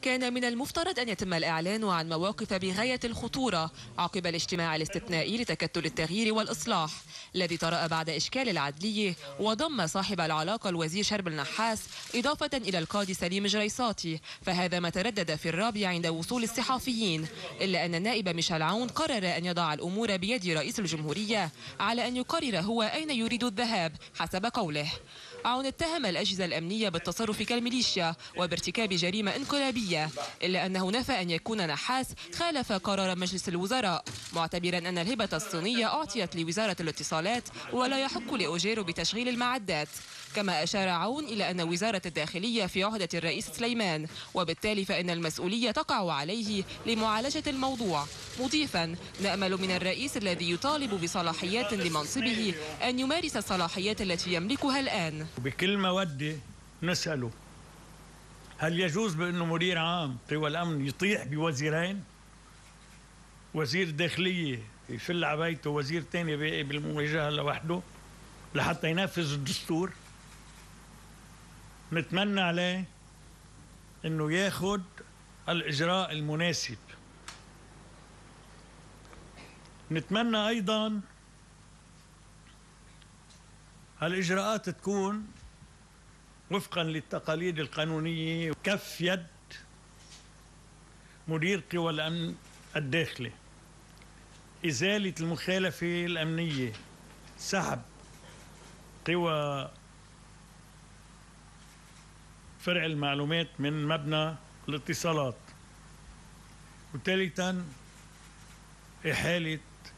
كان من المفترض أن يتم الإعلان عن مواقف بغاية الخطورة عقب الاجتماع الاستثنائي لتكتل التغيير والإصلاح الذي طرأ بعد إشكال العدلية وضم صاحب العلاقة الوزير شرب النحاس إضافة إلى القاضي سليم جريصاتي، فهذا ما تردد في الرابع عند وصول الصحفيين، إلا أن النائب ميشيل عون قرر أن يضع الأمور بيد رئيس الجمهورية على أن يقرر هو أين يريد الذهاب حسب قوله. عون اتهم الأجهزة الأمنية بالتصرف كالميليشيا وبارتكاب جريمة انقلابية، إلا أنه نفى أن يكون نحاس خالف قرار مجلس الوزراء، معتبرا أن الهبة الصينية أعطيت لوزارة الاتصالات ولا يحق لأوجيرو بتشغيل المعدات. كما أشار عون إلى أن وزارة الداخلية في عهدة الرئيس سليمان، وبالتالي فإن المسؤولية تقع عليه لمعالجة الموضوع، مضيفا: نأمل من الرئيس الذي يطالب بصلاحيات لمنصبه أن يمارس الصلاحيات التي يملكها الآن. بكل مودة نسأله: هل يجوز بأنه مدير عام قوى الأمن يطيح بوزيرين؟ وزير داخلية يفل عبايته، وزير تاني باقي بالمواجهة لوحده لحتى ينفذ الدستور؟ نتمنى عليه انه ياخد الاجراء المناسب. نتمنى ايضا هالاجراءات تكون وفقا للتقاليد القانونية، كف يد مدير قوى الامن الداخلي، ازالة المخالفة الامنية، سحب قوى فرع المعلومات من مبنى الاتصالات، وثالثا إحالة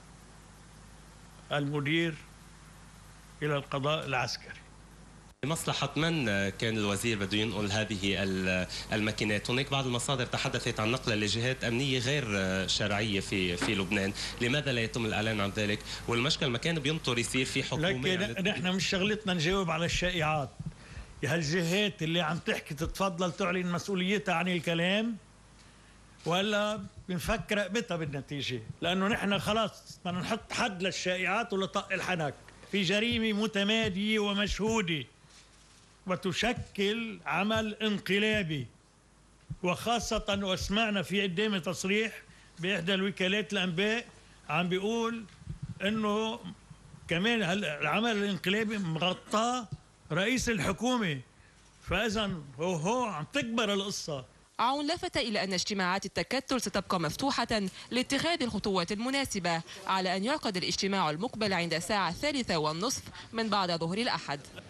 المدير إلى القضاء العسكري. لمصلحة من كان الوزير بده ينقل هذه الماكينات؟ هناك بعض المصادر تحدثت عن نقلها لجهات أمنية غير شرعية في لبنان، لماذا لا يتم الإعلان عن ذلك؟ والمشكل ما كان بينطر يصير في حكومة. لكن نحن مش شغلتنا نجاوب على الشائعات. هالجهات اللي عم تحكي تتفضل تعلن مسؤوليتها عن الكلام، ولا بنفكر رقبتها بالنتيجة، لأنه نحن خلاص بدنا نحط حد للشائعات ولطق الحنك. في جريمة متمادية ومشهودة وتشكل عمل انقلابي، وخاصة وسمعنا في قدامي تصريح بإحدى الوكالات الأنباء عم بيقول إنه كمان العمل الانقلابي مغطاه رئيس الحكومة، فإذا هو عم تكبر القصة. عون لفت إلى أن اجتماعات التكتل ستبقى مفتوحة لاتخاذ الخطوات المناسبة، على أن يعقد الاجتماع المقبل عند الساعة 3:30 من بعد ظهر الأحد.